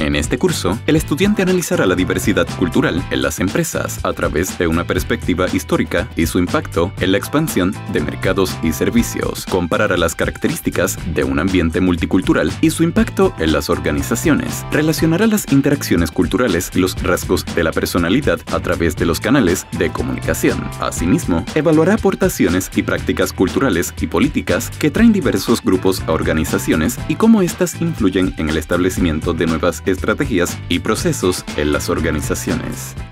En este curso, el estudiante analizará la diversidad cultural en las empresas a través de una perspectiva histórica y su impacto en la expansión de mercados y servicios. Comparará las características de un ambiente multicultural y su impacto en las organizaciones. Relacionará las interacciones culturales y los rasgos de la personalidad a través de los canales de comunicación. Asimismo, evaluará aportaciones y prácticas culturales y políticas que traen diversos grupos a organizaciones y cómo éstas influyen en el establecimiento de nuevas estrategias y procesos en las organizaciones.